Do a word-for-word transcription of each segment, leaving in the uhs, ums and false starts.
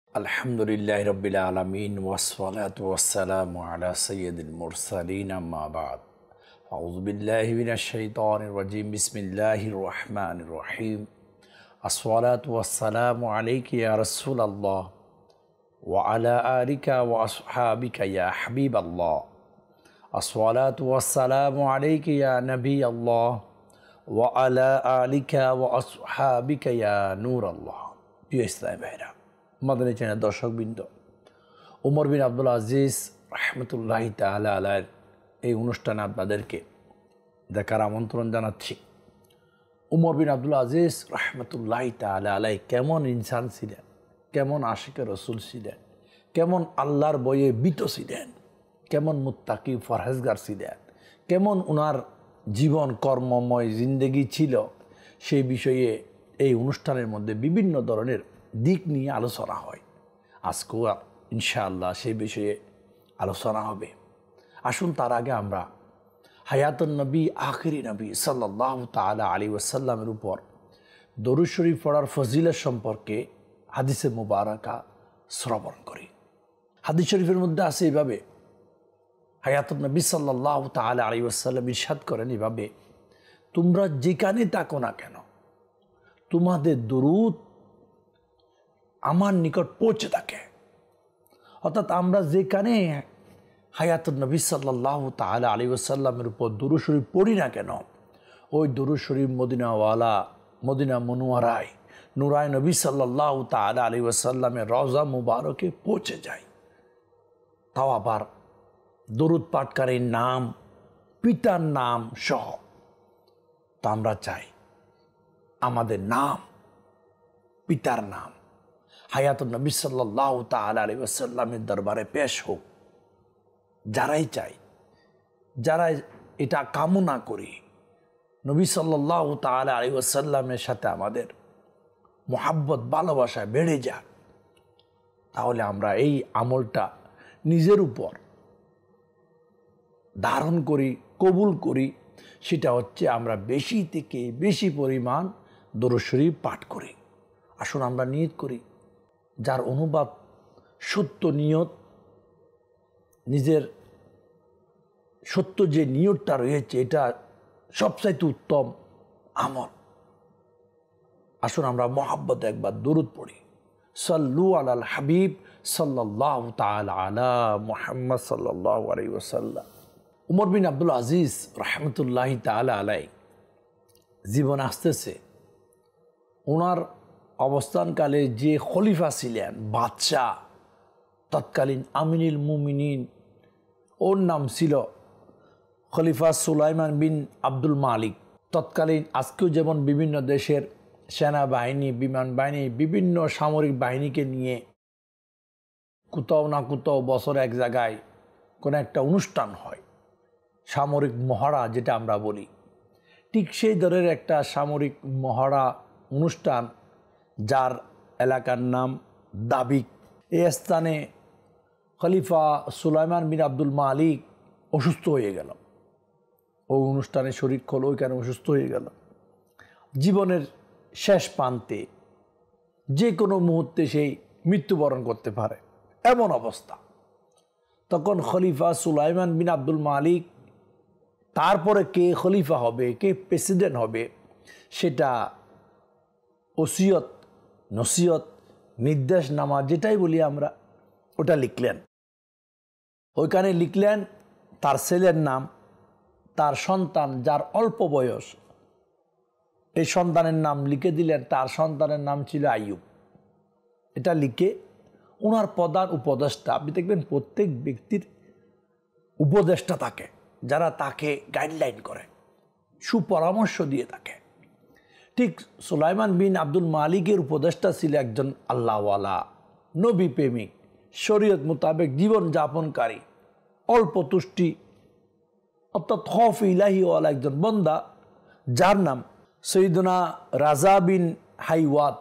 আলহামদুলিল্লাহি রাব্বিল আলামিন ওয়াসসালাতু ওয়াসসালামু আলা সাইয়্যিদিল মুরসালিন আম্মা বা'দ। আউযু বিল্লাহি মিনাশ শাইতানির রাজীম। বিসমিল্লাহির রহমানির রহিম। আসসালাতু ওয়াসসালামু আলাইকা ইয়া রাসূলাল্লাহ ওয়া আলা আলিকা ওয়া আসহাবিকা ইয়া হাবিবাল্লাহ। আসসালাতু ওয়াসসালামু আলাইকা ইয়া নবিয়াল্লাহ ওয়া আলা আলিকা ওয়া আসহাবিকা ইয়া নূরাল্লাহ। প্রিয় ইসলামী ভাইরা, মাদানী চ্যানেল দর্শকবৃন্দ, ওমর বিন আব্দুল আজিজ রহমতুল্লাহি তাআলা আলাইহির এই অনুষ্ঠানে আপনাদেরকে দেখার আমন্ত্রণ জানাচ্ছি। ওমর বিন আব্দুল আজিজ রহমতুল্লাহি তাআলা আলাইহি কেমন ইনসান ছিলেন, কেমন আশিকে রসুল ছিলেন, কেমন আল্লাহর বয়ে বিত ছিলেন, কেমন মুত্তাকি ফরহেজগার ছিলেন, কেমন ওনার জীবন কর্মময় জিন্দেগি ছিল, সেই বিষয়ে এই অনুষ্ঠানের মধ্যে বিভিন্ন ধরনের দিক নিয়ে আলোচনা হয়। আজকেও ইনশাআল্লাহ সেই বিষয়ে আলোচনা হবে। আসুন তার আগে আমরা হায়াতুন নবী আখিরি নবী সাল্লাল্লাহু তাআলা আলাইহি ওয়াসাল্লামের উপর দরুদ শরীফ পড়ার ফজিলত সম্পর্কে হাদিসে মুবারাকা শ্রবণ করি। হাদিস শরীফের মধ্যে আছে এইভাবে, হায়াতুন নবী সাল্লাল্লাহু তাআলা আলাইহি ওয়াসাল্লাম ইরশাদ করেন এভাবে, তোমরা যেখানে থাকো না কেন তোমাদের দরুদ আমার নিকট পৌঁছে থাকে। অর্থাৎ আমরা যেখানে হায়াতুন নবী সাল্লাল্লাহু তাআলা আলাইহি ওয়াসাল্লামের উপর দরুদ শরীফ পড়ি না কেন, ওই দরুদ শরীফ মদিনাওয়ালা মদিনা মনোয়ারায় নূরায় নবী সাল্লাল্লাহু তাআলা আলাইহি ওয়াসাল্লামের রওজা মুবারকে পৌঁছে যায়। তাও আবার দরুদ পাঠকারীর নাম, পিতার নাম সহ। তা আমরা চাই আমাদের নাম, পিতার নাম হায়াতুন নবী সাল্লাল্লাহু তাআলা আলাইহি ওয়াসাল্লামের দরবারে পেশ হোক। যারাই চাই, যারা এটা কামনা করি নবী সাল্লাল্লাহু তাআলা আলাইহি ওয়াসাল্লামের সাথে আমাদের মোহাব্বত ভালোবাসায় বেড়ে যাক, তাহলে আমরা এই আমলটা নিজের উপর ধারণ করি, কবুল করি। সেটা হচ্ছে আমরা বেশি থেকে বেশি পরিমাণ দরুদ শরীফ পাঠ করি। আসুন আমরা নিয়ত করি, যার অনুবাদ সত্য নিয়ত, নিজের সত্য যে নিয়তটা রয়েছে এটা সবচাইতে উত্তম আমল। আসুন আমরা মোহাব্বত একবার দরুদ পড়ি। সাল্লু আলাল হাবিব সাল্লাল্লাহু তাআলা আলা মুহাম্মদ সাল্লাল্লাহু আলাইহি ওয়াসাল্লাম। ওমর বিন আব্দুল আজিজ রহমতুল্লাহি তাআলা আলাইহি জীবন আসতেছে, ওনার অবস্থানকালে যে খলিফা ছিলেন, বাদশাহ, তৎকালীন আমিনুল মুমিনিন, ওর নাম ছিল খলিফা সুলাইমান বিন আব্দুল মালিক। তৎকালীন আজকেও যেমন বিভিন্ন দেশের সেনাবাহিনী, বিমান বাহিনী, বিভিন্ন সামরিক বাহিনীকে নিয়ে কোথাও না কোথাও বছরে এক জায়গায় কোনো একটা অনুষ্ঠান হয়, সামরিক মহড়া যেটা আমরা বলি, ঠিক সেই ধরনের একটা সামরিক মহড়া অনুষ্ঠান, যার এলাকার নাম দাবিক। এই স্থানে খলিফা সুলাইমান বিন আব্দুল মালিক অসুস্থ হয়ে গেল। ওই অনুষ্ঠানে শরীক হল, ওইখানে অসুস্থ হয়ে গেল। জীবনের শেষ প্রান্তে যে কোনো মুহূর্তে সেই মৃত্যুবরণ করতে পারে, এমন অবস্থা। তখন খলিফা সুলাইমান বিন আব্দুল মালিক, তারপরে কে খলিফা হবে, কে প্রেসিডেন্ট হবে, সেটা ওসিয়ত, নসিয়ত, নির্দেশনামা যেটাই বলি আমরা, ওটা লিখলেন। ওইখানে লিখলেন তার ছেলের নাম, তার সন্তান যার অল্প বয়স, এই সন্তানের নাম লিখে দিলেন। তার সন্তানের নাম ছিল আইয়ুব। এটা লিখে ওনার প্রধান উপদেষ্টা, আপনি দেখবেন প্রত্যেক ব্যক্তির উপদেষ্টা থাকে, যারা তাকে গাইডলাইন করে, সুপরামর্শ দিয়ে থাকে। ঠিক সুলাইমান বিন আব্দুল মালিকের উপদেষ্টা ছিল একজন আল্লাহওয়ালা, নবী প্রেমিক, শরীয়ত মোতাবেক জীবন যাপনকারী, অল্প তুষ্টি অর্থাৎ খৌফ ইলাহিওয়ালা একজন বন্দা, যার নাম সৈয়দনা রাজা বিন হাইওয়াত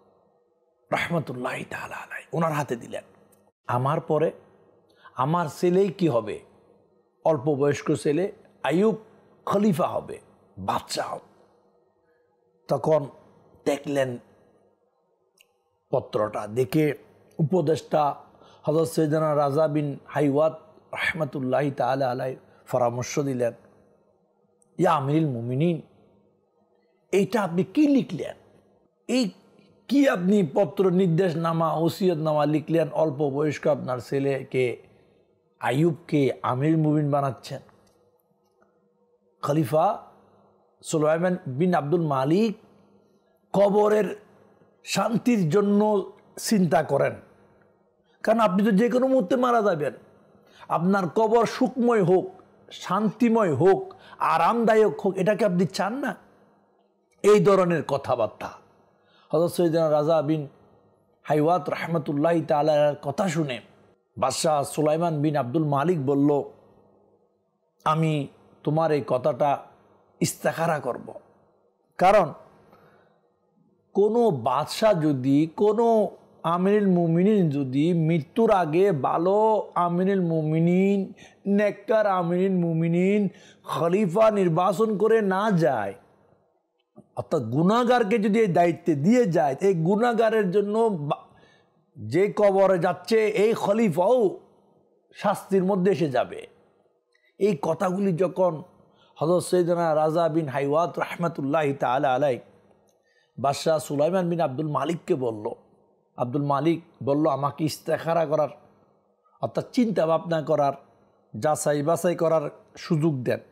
রহমতুল্লাহি তাআলা আলাইহি। ওনার হাতে দিলেন, আমার পরে আমার ছেলেই কি হবে, অল্প বয়স্ক ছেলে আইয়ুব খলিফা হবে, বাদশাহ হবে। তখন দেখলেন পত্রটা, দেখে উপদেষ্টা হযরত সৈয়দনা রাজা বিন হাইওয়াত রাহমাতুল্লাহি তাআলা আলাইহি পরামর্শ দিলেন, ইয়া আমিরুল মুমিনিন, এইটা আপনি কি লিখলেন? এই কি আপনি পত্র নির্দেশনামা ওসিয়তনামা লিখলেন? অল্প বয়স্ক আপনার ছেলেকে আইয়ুবকে আমিরুল মুমিন বানাচ্ছেন। খলিফা সুলাইমান বিন আব্দুল মালিক কবরের শান্তির জন্য চিন্তা করেন, কারণ আপনি তো যে কোনো মুহূর্তে মারা যাবেন। আপনার কবর সুখময় হোক, শান্তিময় হোক, আরামদায়ক হোক, এটাকে আপনি চান না? এই ধরনের কথাবার্তা। হযরত সৈয়দনা রাজা বিন হাইওয়াত রাহমাতুল্লাহি তাআলার কথা শুনে বাদশাহ সুলাইমান বিন আব্দুল মালিক বলল, আমি তোমার এই কথাটা ইস্তেখারা করব। কারণ কোনো বাদশাহ যদি, কোনো আমিরুল মুমিনিন যদি মৃত্যুর আগে ভালো আমিরুল মুমিনিন, নেককার আমিরুল মুমিনিন খলিফা নির্বাচন করে না যায়, অর্থাৎ গুনাহগারকে যদি এই দায়িত্বে দিয়ে যায়, এই গুনাহগারের জন্য যে কবরে যাচ্ছে এই খলিফাও শাস্তির মধ্যে এসে যাবে। এই কথাগুলি যখন হযরত সৈয়দনা রাজা বিন হাইওয়াত রাহমাতুল্লাহি তাআলা আলাইহি বাদশাহ সুলাইমান বিন আব্দুল মালিককে বলল, আব্দুল মালিক বলল, আমাকে ইস্তেখারা করার অর্থাৎ চিন্তা ভাবনা করার, যাচাই বাছাই করার সুযোগ দেন।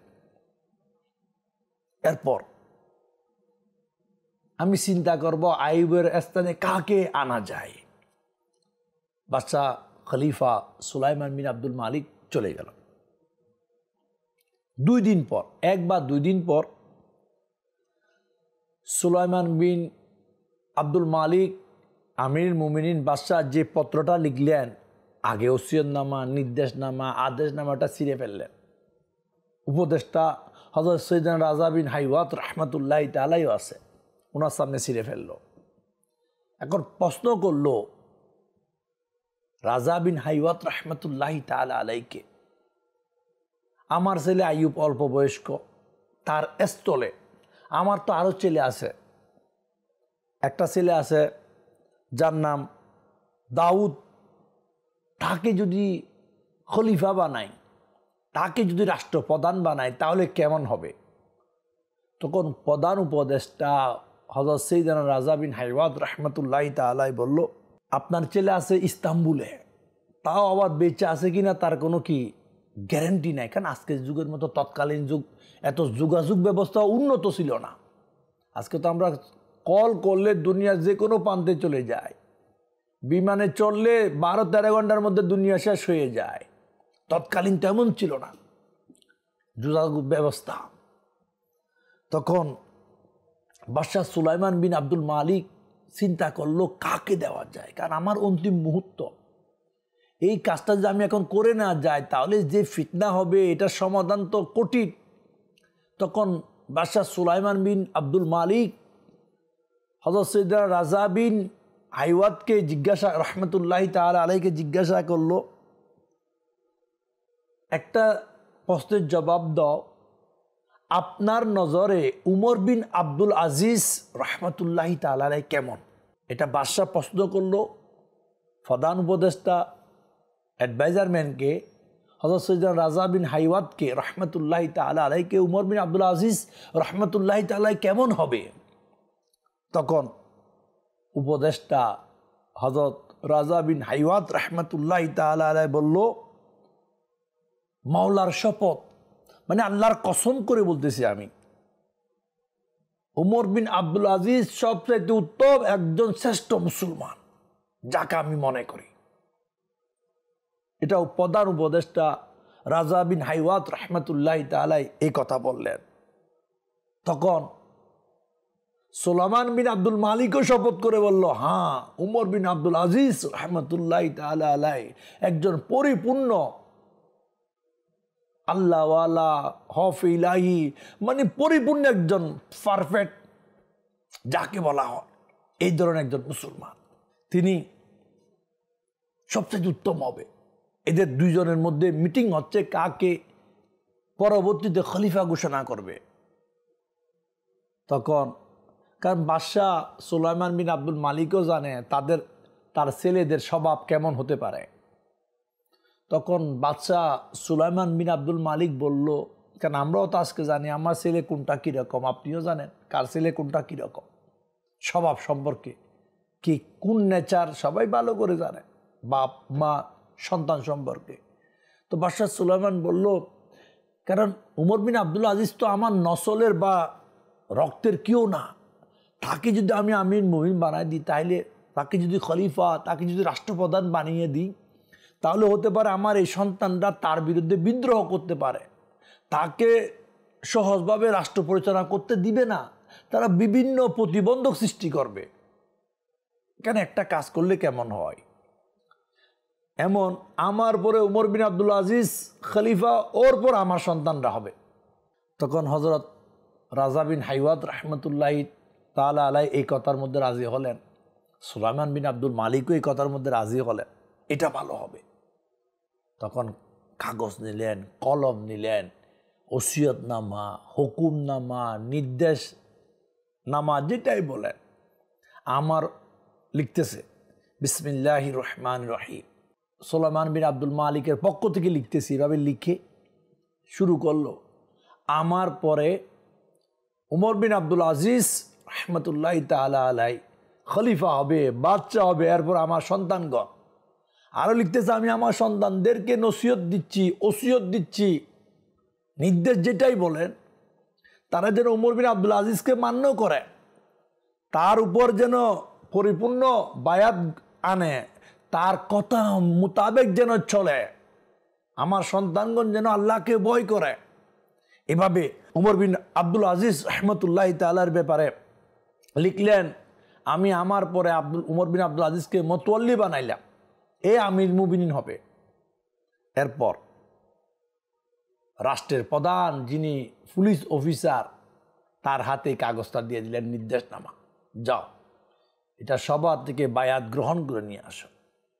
এরপর আমি চিন্তা করব আইয়ুবের স্থানে কাকে আনা যায়। বাদশাহ খলিফা সুলাইমান বিন আব্দুল মালিক চলে গেল। দুই দিন পর, এক বা দুই দিন পর সুলাইমান বিন আব্দুল মালিক আমিরুল মুমিনিন বাদশাহ যে পত্রটা লিখলেন, আগে ওসিয়তনামা, নির্দেশনামা, আদেশনামাটা ছিঁড়ে ফেললেন। উপদেষ্টা হযরত সৈয়দনা রাজা বিন হাইওয়াত রাহমাতুল্লাহি তাআলাই আছে, ওনার সামনে ছিঁড়ে ফেলল। এখন প্রশ্ন করল রাজা বিন হাইওয়াত রাহমাতুল্লাহি তাআলা আলাইকে, আমার ছেলে আইয়ুব অল্প বয়স্ক, তার স্থলে আমার তো আরও ছেলে আছে। একটা ছেলে আছে যার নাম দাউদ, তাকে যদি খলিফা বানাই, তাকে যদি রাষ্ট্রপ্রধান বানাই, তাহলে কেমন হবে? তখন প্রধান উপদেষ্টা হযরত সৈয়দনা রাজা বিন হাইওয়াত রাহমাতুল্লাহি তাআলা বলল, আপনার ছেলে আছে ইস্তাম্বুলে, তাও আবার বেঁচে আছে কিনা তার কোনো কি গ্যারান্টি নাই। কারণ আজকের যুগের মতো তৎকালীন যুগ এত যোগাযোগ ব্যবস্থা উন্নত ছিল না। আজকে তো আমরা কল করলে দুনিয়ার যে কোনো প্রান্তে চলে যায়, বিমানে চললে বারো তেরো ঘন্টার মধ্যে দুনিয়া শেষ হয়ে যায়। তৎকালীন তেমন ছিল না যোগাযোগ ব্যবস্থা। তখন বাদশাহ সুলাইমান বিন আব্দুল মালিক চিন্তা করলো কাকে দেওয়া যায়, কারণ আমার অন্তিম মুহূর্ত, এই কাজটা যদি আমি এখন করে না যাই তাহলে যে ফিতনা হবে এটার সমাধান তো কঠিন। তখন বাদশাহ সুলাইমান বিন আব্দুল মালিক হযরত সৈয়দনা রাজা বিন হাইওয়াতকে জিজ্ঞাসা রাহমাতুল্লাহি তাআলা আলাইকে জিজ্ঞাসা করলো, একটা প্রশ্নের জবাব দাও, আপনার নজরে উমর বিন আব্দুল আজিজ রাহমাতুল্লাহি তাআলা আলাইহি কেমন? এটা বাদশাহ প্রশ্ন করলো প্রধান উপদেষ্টা অ্যাডভাইজারম্যানকে, হযরত সৈয়দনা রাজা বিন হাইওয়াতকে রাহমাতুল্লাহি তাআলা আলাইকে উমর বিন আব্দুল আজিজ রাহমাতুল্লাহি তাআলা আলাইহি কেমন হবে? তখন উপদেষ্টা হযরত রাজা বিন হাইওয়াত রাহমাতুল্লাহি তাআলা আলাইহি বলল, মাওলার শপথ, মানে আল্লাহর কসম করে বলতেছি, আমি উমর বিন আব্দুল আজিজ সবচেয়ে উত্তম একজন শ্রেষ্ঠ মুসলমান যাকে আমি মনে করি। এটাও প্রধান উপদেষ্টা রাজা বিন হাইওয়াত রাহমাতুল্লাহি তাআলা এই কথা বললেন। তখন সুলাইমান বিন আব্দুল মালিকও শপথ করে বলল, হ্যাঁ, উমর বিন আব্দুল আজিজ রাহমাতুল্লাহি তাআলা আলাইহি একজন পরিপূর্ণ আল্লাহওয়ালা, হফ ইলাহি, মানে পরিপূর্ণ একজন পারফেক্ট যাকে বলা হয়, এই ধরনের একজন মুসলমান, তিনি সবচেয়ে উত্তম হবে। এদের দুইজনের মধ্যে মিটিং হচ্ছে কাকে পরবর্তীতে খলিফা ঘোষণা করবে। তখন কারণ বাদশাহ সুলাইমান বিন আব্দুল মালিকও জানে তাদের তার ছেলেদের স্বভাব কেমন হতে পারে। তখন বাদশাহ সুলাইমান বিন আব্দুল মালিক বলল, কেন আমরাও তো আজকে জানি আমার ছেলে কোনটা কীরকম, আপনিও জানেন কার ছেলে কোনটা কীরকম, স্বভাব সম্পর্কে কি কোন নেচার সবাই ভালো করে জানে, বাপ মা সন্তান সম্পর্কে। তো বাদশাহ সুলাইমান বলল, কারণ উমর বিন আব্দুল আজিজ তো আমার নসলের বা রক্তের কেউ না, তাকে যদি আমি আমির মুমিন বানাই দিই, তাহলে তাকে যদি খলিফা, তাকে যদি রাষ্ট্রপ্রধান বানিয়ে দিই, তাহলে হতে পারে আমার এই সন্তানরা তার বিরুদ্ধে বিদ্রোহ করতে পারে, তাকে সহজভাবে রাষ্ট্র পরিচালনা করতে দিবে না, তারা বিভিন্ন প্রতিবন্ধক সৃষ্টি করবে। কেন একটা কাজ করলে কেমন হয়, এমন আমার পরে উমর বিন আব্দুল আজিজ খলিফা, ওর পর আমার সন্তানরা হবে। তখন হজরত রাজা বিন হাইওয়াত রহমতুল্লাহি তাআলা আলাইহি এই কথার মধ্যে রাজি হলেন, সুলাইমান বিন আব্দুল মালিকও এই কথার মধ্যে রাজি হলেন, এটা ভালো হবে। তখন কাগজ নিলেন, কলম নিলেন, ওসিয়তনামা, হুকুমনামা, নির্দেশ নামা যেটাই বলেন, আমার লিখতেছে বিসমিল্লাহির রহমানির রহিম, সুলাইমান বিন আব্দুল মালিকের পক্ষ থেকে লিখতেছি, এভাবে লিখে শুরু করলো, আমার পরে উমর বিন আব্দুল আজিজ রহমতুল্লাহি তাআলা আলাইহি খলিফা হবে, বাদশা হবে, এরপর আমার সন্তানগণ। আরও লিখতেছে, আমি আমার সন্তানদেরকে নসিহত দিচ্ছি, ওসিয়ত দিচ্ছি, নির্দেশ যেটাই বলেন তারা যেন উমর বিন আব্দুল আজিজকে মান্য করে, তার উপর যেন পরিপূর্ণ বায়াত আনে, তার কথা মোতাবেক যেন চলে, আমার সন্তানগণ যেন আল্লাহকে ভয় করে। এভাবে উমর বিন আব্দুল আজিজ রহমতুল্লাহি তাআলার ব্যাপারে লিখলেন, আমি আমার পরে আব্দুল উমর বিন আব্দুল আজিজকে মতওয়াল্লি বানাইলাম, এ আমির মুমিনিন হবে। এরপর রাষ্ট্রের প্রধান যিনি পুলিশ অফিসার, তার হাতে কাগজটা দিয়ে দিলেন, নির্দেশনামা, যাও এটা সবার থেকে বায়াত গ্রহণ করে নিয়ে আসো।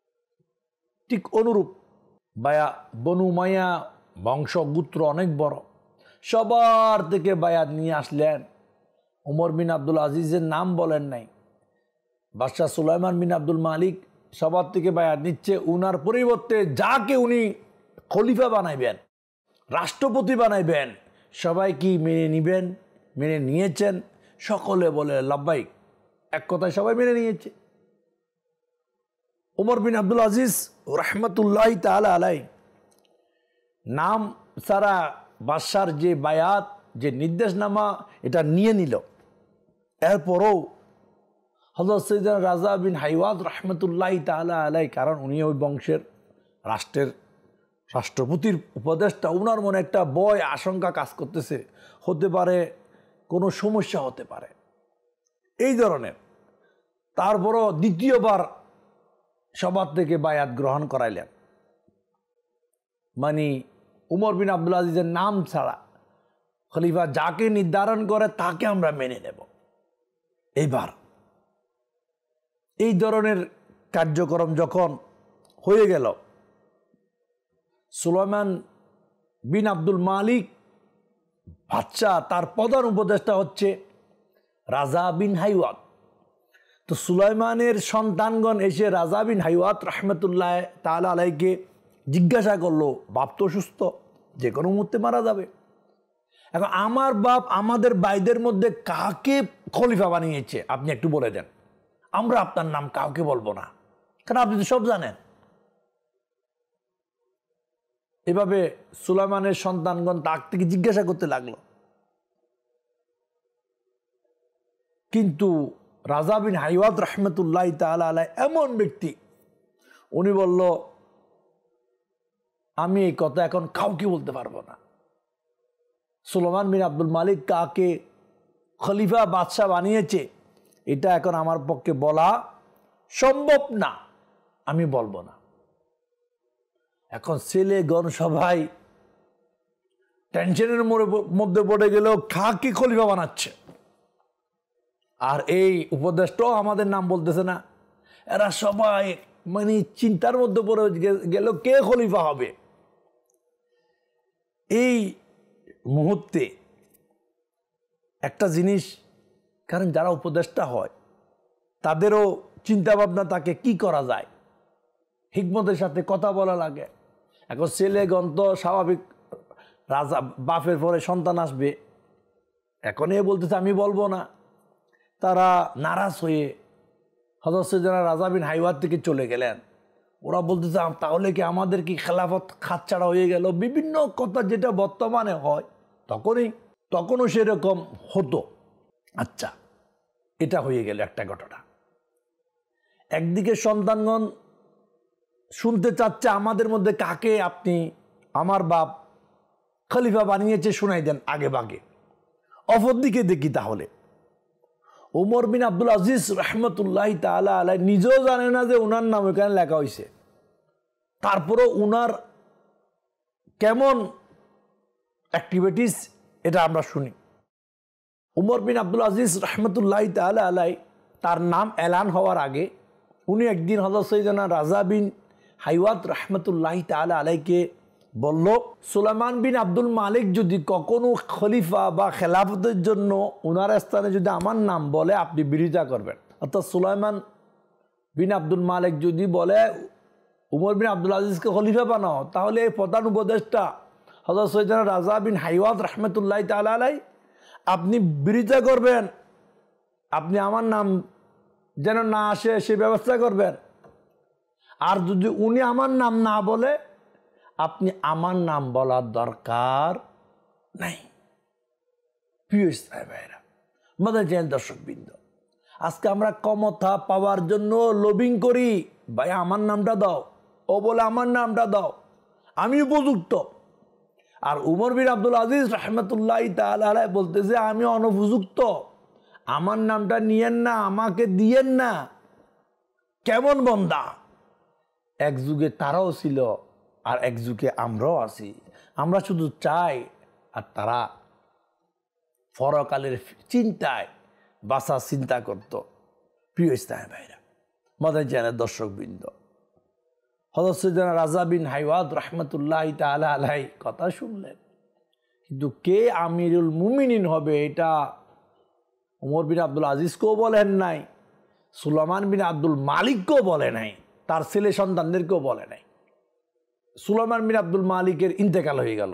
ঠিক অনুরূপ বায়া বনু উমাইয়া বংশগুত্র অনেক বড়, সবার থেকে বায়াত নিয়ে আসলেন। উমর বিন আব্দুল আজিজের নাম বলেন নাই, বাদশাহ সুলাইমান বিন আব্দুল মালিক সবার থেকে বায়াত নিচ্ছে, উনার পরিবর্তে যাকে উনি খলিফা বানাইবেন, রাষ্ট্রপতি বানাইবেন, সবাই কি মেনে নিবেন? মেনে নিয়েছেন, সকলে বলে লাব্বাইক, এক কথায় সবাই মেনে নিয়েছে। উমর বিন আব্দুল আজিজ রহমতুল্লাহি তাআলা আলাইহি নাম সারা বাদশার যে বায়াত, যে নির্দেশনামা, এটা নিয়ে নিল। এরপরও হযরত সাইয়েদনা রাজা বিন হাইওয়াত রহমতুল্লাহি তাআলা আলাইহি, কারণ উনি ওই বংশের রাষ্ট্রের রাষ্ট্রপতির উপদেষ্টা, উনার মনে একটা ভয় আশঙ্কা কাজ করতেছে, হতে পারে কোনো সমস্যা হতে পারে এই ধরনের। তারপরও দ্বিতীয়বার সবার থেকে বায়াত গ্রহণ করাইলেন, মানে উমর বিন আব্দুল আজিজের নাম ছাড়া খলিফা যাকে নির্ধারণ করে তাকে আমরা মেনে নেব। এইবার এই ধরনের কার্যক্রম যখন হয়ে গেল, সুলাইমান বিন আব্দুল মালিক বাদশা, তার প্রধান উপদেষ্টা হচ্ছে রাজা বিন হাইওয়াত। তো সুলাইমানের সন্তানগণ এসে রাজা বিন হাইওয়াত রহমতুল্লাহ তাআলা আলাইহিকে জিজ্ঞাসা করলো, বাপ তো সুস্থ, যে কোনো মুহূর্তে মারা যাবে, এখন আমার বাপ আমাদের ভাইদের মধ্যে কাকে খলিফা বানিয়েছে আপনি একটু বলে দেন, আমরা আপনার নাম কাউকে বলবো না, কারণ আপনি তো সব জানেন। এভাবে সুলাইমানের সন্তানগণ তার থেকে জিজ্ঞাসা করতে লাগলো, কিন্তু রাজা বিন হাইওয়াত রহমতুল্লাহি তাআলা আলাইহি এমন ব্যক্তি, উনি বলল, আমি এই কথা এখন কাউকে বলতে পারবো না। সুলাইমান বিন আব্দুল মালিক কাকে খলিফা বাদশাহ বানিয়েছে এটা এখন আমার পক্ষে বলা সম্ভব না, আমি বলবো না। এখন ছেলেগণ সবাই টেনশনের মধ্যে পড়ে গেল, কাকে খলিফা বানাচ্ছে, আর এই উপদেশটাও আমাদের নাম বলতেছে না। এরা সবাই মানে চিন্তার মধ্যে পড়ে গেল কে খলিফা হবে। এই মুহূর্তে একটা জিনিস, কারণ যারা উপদেষ্টা হয় তাদেরও চিন্তা ভাবনা তাকে কি করা যায়, হিকমতের সাথে কথা বলা লাগে। এখন ছেলে গন্ত স্বাভাবিক, রাজা বাপের পরে সন্তান আসবে, এখন এ বলতেছে আমি বলবো না। তারা নারাজ হয়ে হযরত সাইয়েদনা রাজা বিন হাইওয়াত থেকে চলে গেলেন। ওরা বলতেছে তাহলে কি আমাদের কি খেলাফত খাতছাড়া হয়ে গেল, বিভিন্ন কথা যেটা বর্তমানে হয় তখনই তখনও সেরকম হতো। আচ্ছা, এটা হয়ে গেল একটা ঘটনা। একদিকে সন্তানগণ শুনতে চাচ্ছে আমাদের মধ্যে কাকে আপনি আমার বাপ খলিফা বানিয়েছে শোনাই দেন আগে ভাগে। অপরদিকে দেখি তাহলে ওমর বিন আব্দুল আজিজ রহমতুল্লাহ তাআলা আলাইহি নিজেও জানে না যে ওনার নাম এখানে লেখা হয়েছে, তারপরও ওনার কেমন অ্যাক্টিভিটিস এটা আমরা শুনি। ওমর বিন আব্দুল আজিজ রহমতুল্লাহ তাআলা আলাইহি তার নাম এলান হওয়ার আগে উনি একদিন হযরত সাইয়েদনা রাজা বিন হাইওয়াত রহমতুল্লাহ তাআলা আলাইহিকে বলল, সুলাইমান বিন আব্দুল মালিক যদি কখনো খলিফা বা খেলাফতের জন্য ওনার স্থানে যদি আমার নাম বলে আপনি বিরোধিতা করবেন। অর্থাৎ সুলাইমান বিন আব্দুল মালিক যদি বলে উমর বিন আব্দুল আজিজকে খলিফা বানাও, তাহলে এই প্রধান উপদেষ্টা হযরত সাইয়েদনা রাজা বিন হাইওয়াত রহমতুল্লাহ তাআলা আলাইহি আপনি বিরোধিতা করবেন, আপনি আমার নাম যেন না আসে সে ব্যবস্থা করবেন। আর যদি উনি আমার নাম না বলে আপনি আমার নাম বলার দরকার নাই। প্রিয় ইসলামী ভাইরা, আমাদের জেন দর্শকবৃন্দ, আজকে আমরা ক্ষমতা পাওয়ার জন্য লবিং করি, ভাই আমার নামটা দাও, ও বলে আমার নামটা দাও, আমি উপযুক্ত। আর উমর বিন আব্দুল আজিজ রহমতুল্লাহ তাআলা আলাইহি বলতেছে আমি অনুপযুক্ত, আমার নামটা নিয়েন না, আমাকে দিয়েন না। কেমন বন্দা! এক যুগে তারাও ছিল আর এক যুগে আমরাও আছি। আমরা শুধু চাই আর তারা পরকালের চিন্তায় বাঁচার চিন্তা করত। প্রিয় ইসলামী ভাইরা, আমাদের জানের দর্শকবৃন্দ, হযরত সাইয়েদনা রাজা বিন হাইওয়াত রহমতুল্লাহ তাআলা আলাইহি কথা শুনলেন, কিন্তু কে আমিরুল মুমিনিন হবে এটা ওমর বিন আব্দুল আজিজকেও বলেন নাই, সুলাইমান বিন আব্দুল মালিককেও বলে নাই, তার ছেলে সন্তানদেরকেও বলে নাই। সুলাইমান বিন আব্দুল মালিকের ইন্তেকাল হয়ে গেল।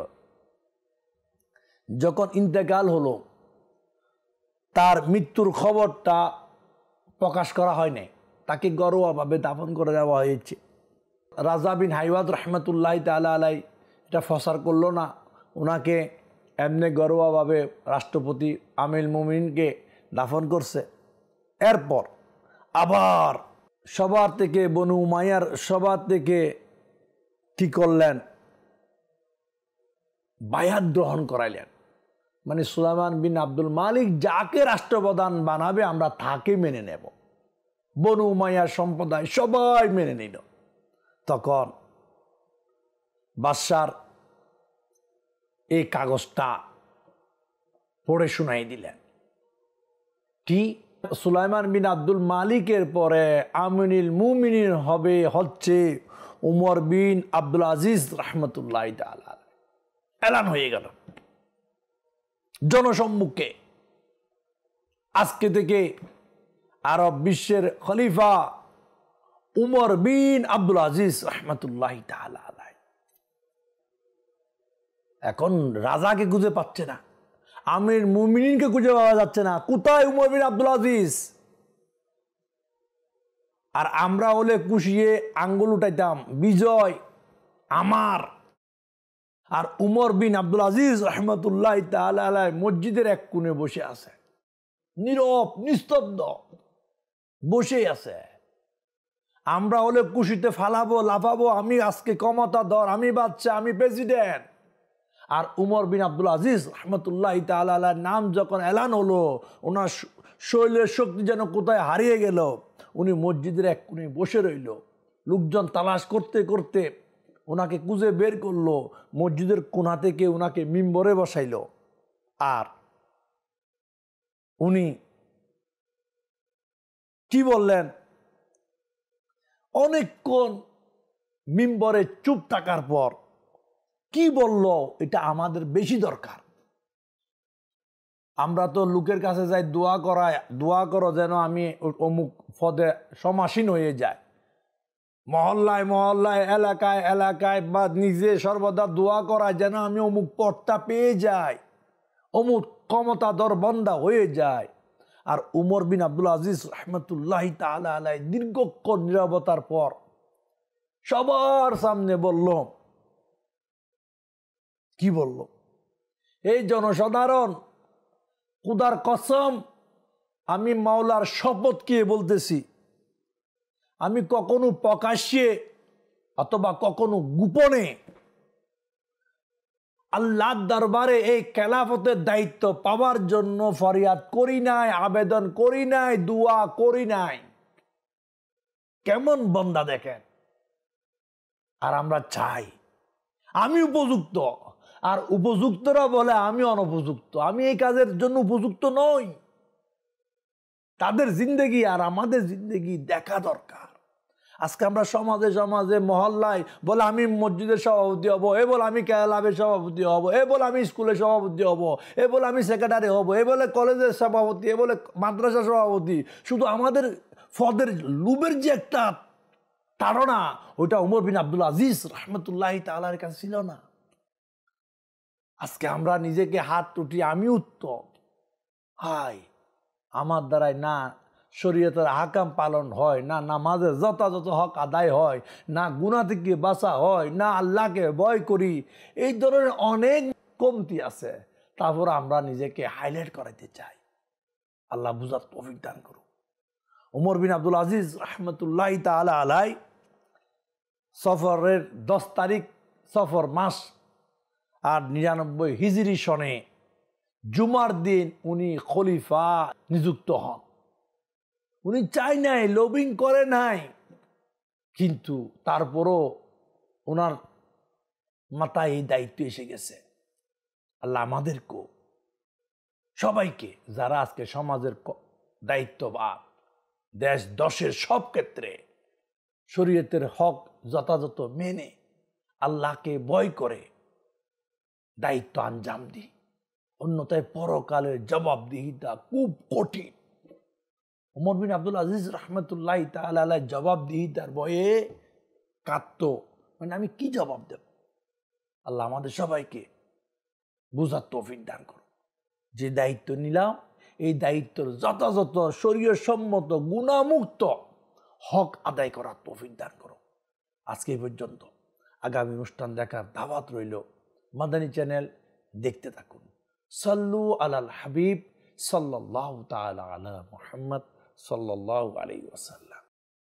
যখন ইন্তেকাল হলো, তার মৃত্যুর খবরটা প্রকাশ করা হয় নাই, তাকে ঘরোয়াভাবে দাফন করে দেওয়া হয়েছে। রাজা বিন হাইওয়াত রহমতুল্লাহ তাআলা আলাইহি এটা ফসার করলো না, ওনাকে এমনি ঘরোয়াভাবে রাষ্ট্রপতি আমিরুল মুমিনিনকে দাফন করছে। এরপর আবার সবার থেকে বনু উমাইয়ার সবার থেকে কি করলেন, বায়াত গ্রহণ করাইলেন। মানে সুলাইমান বিন আব্দুল মালিক যাকে রাষ্ট্রপ্রধান বানাবে আমরা তাকে মেনে নেব। বনু উমাইয়ার সম্প্রদায় সবাই মেনে নিল। তখন বাদশার এই কাগজটা পড়ে শুনাই দিলেন, কি সুলাইমান বিন আব্দুল মালিকের পরে আমিরুল মুমিনিন হবে হচ্ছে উমর বিন আব্দুল আজিজ রহমতুল্লাহ তাআলা। এলান হয়ে গেল জনসম্মুখে, আজকে থেকে আরব বিশ্বের খলিফা উমর বিন আব্দুল আজিজ রহমতুল্লাহ তাআলা। এখন রাজাকে খুঁজে পাচ্ছে না, আমির মুমিনিনকে খুঁজে পাওয়া যাচ্ছে না, কোথায় উমর বিন আব্দুল আজিজ? আর আমরা হলে কুশিয়ে আঙ্গুল উঠাইতাম, বিজয় আমার। আর উমর বিন আব্দুল আজিজ রহমতুল্লাহ তাআলা আলাইহি মসজিদের এক কোণে বসে আছে, নীরব নিস্তব্ধ বসে আছে। আমরা হলে কুশিতে ফালাবো, লাফাবো, আমি আজকে ক্ষমতাধর, আমি বাদশা, আমি প্রেসিডেন্ট। আর উমর বিন আব্দুল আজিজ রহমতুল্লাহ তাআলা আলাইহির নাম যখন এলান হলো, ওনার শরীরের শক্তি যেন কোথায় হারিয়ে গেল। উনি মসজিদের এক কোণে বসে রইল। লোকজন তালাশ করতে করতে ওনাকে খুঁজে বের করলো, মসজিদের কোণা থেকে ওনাকে মিম্বরে বসাইল। আর উনি কি বললেন, অনেকক্ষণ মিম্বরে চুপ থাকার পর কি বলল এটা আমাদের বেশি দরকার। আমরা তো লোকের কাছে যাই দোয়া করায়, দোয়া করো যেন আমি অমুক পদে সমাসীন হয়ে যায়। মহল্লায় মহল্লায় এলাকায় এলাকায় বা নিজে সর্বদা দোয়া করায় যেন আমি অমুক পদটা পেয়ে যাই, অমুক ক্ষমতাধর বান্দা হয়ে যায়। আর উমর বিন আব্দুল আজিজ রহমতুল্লাহ তাআলা আলাইহি দীর্ঘক্ষণ নীরবতার পর সবার সামনে বলল, কি বলল? এই জনসাধারণ, খুদার কসম, আমি মাওলার শপথ কে বলতেছি, আমি কখনো প্রকাশ্যে অথবা কখনো গোপনে আল্লাহর দরবারে এই খেলাফতের দায়িত্ব পাওয়ার জন্য ফরিয়াদ করি নাই, আবেদন করি নাই, দোয়া করি নাই। কেমন বান্দা দেখেন। আর আমরা চাই আমি উপযুক্ত, আর উপযুক্তরা বলে আমি অনুপযুক্ত, আমি এই কাজের জন্য উপযুক্ত নই। তাদের জিন্দেগি আর আমাদের জিন্দেগি দেখা দরকার। আজকে আমরা সমাজে সমাজে মহল্লায় বলে আমি মসজিদের সভাপতি হব, এ বলে আমি ক্লাবের সভাপতি হব, এ বলে আমি স্কুলের সভাপতি হব, এ বলে আমি সেক্রেটারি হব, এ বলে কলেজের সভাপতি, এ বলে মাদ্রাসার সভাপতি। শুধু আমাদের ফদের লুবের যে একটা তাড়না, ওইটা উমর বিন আব্দুল আজিজ রহমতুল্লাহ তাআলার কাছে ছিল না। আজকে আমরা নিজেকে হাত তুটি আমি উত্তম, হাই আমার দ্বারাই না শরীয়তের আহকাম পালন হয়, না নামাজের যথাযথ হক আদায় হয়, না গুনাহ থেকে বাঁচা হয়, না আল্লাহকে ভয় করি। এই ধরনের অনেক কমতি আছে, তারপর আমরা নিজেকে হাইলাইট করাইতে চাই। আল্লাহ বুঝার তৌফিক দান করুন। উমর বিন আব্দুল আজিজ রহমতুল্লাহ তাআলা আলাই সফরের দশ তারিখ সফর মাস আর নিরানব্বই হিজরি সনে জুমার দিন উনি খলিফা নিযুক্ত হন। উনি চাই নাই, লবিং করে নাই, কিন্তু তারপরও ওনার মাথায় এই দায়িত্ব এসে গেছে। আল্লাহ আমাদেরকেও সবাইকে, যারা আজকে সমাজের দায়িত্ববান, দেশ দশের সব ক্ষেত্রে শরীয়তের হক যথাযথ মেনে আল্লাহকে ভয় করে দায়িত্ব আঞ্জাম দিই, অন্যথায় পরকালের জবাবদিহিতা খুব কঠিন। উমর বিন আব্দুল আজিজ রহমতুল্লাহ তাআলা আলাইহি জবাবদিহিতার ভয়ে কাঁদত, মানে আমি কি জবাব দেব। আল্লাহ আমাদের সবাইকে বুঝার তৌফিক দান করুন। যে দায়িত্ব নিলাম, এই দায়িত্বের যথাযথ শরীয়ত সম্মত গুনাহমুক্ত হক আদায় করার তৌফিক দান করুন। আজকে এই পর্যন্ত। আগামী অনুষ্ঠান দেখার দাওয়াত রইল। মাদানী চ্যানেল দেখতে থাকুন। সাল্লু আলাল হাবিব সাল্লাল্লাহু তাআলা আলা মুহাম্মদ সাল্লাল্লাহু আলাইহি ওয়াসাল্লাম।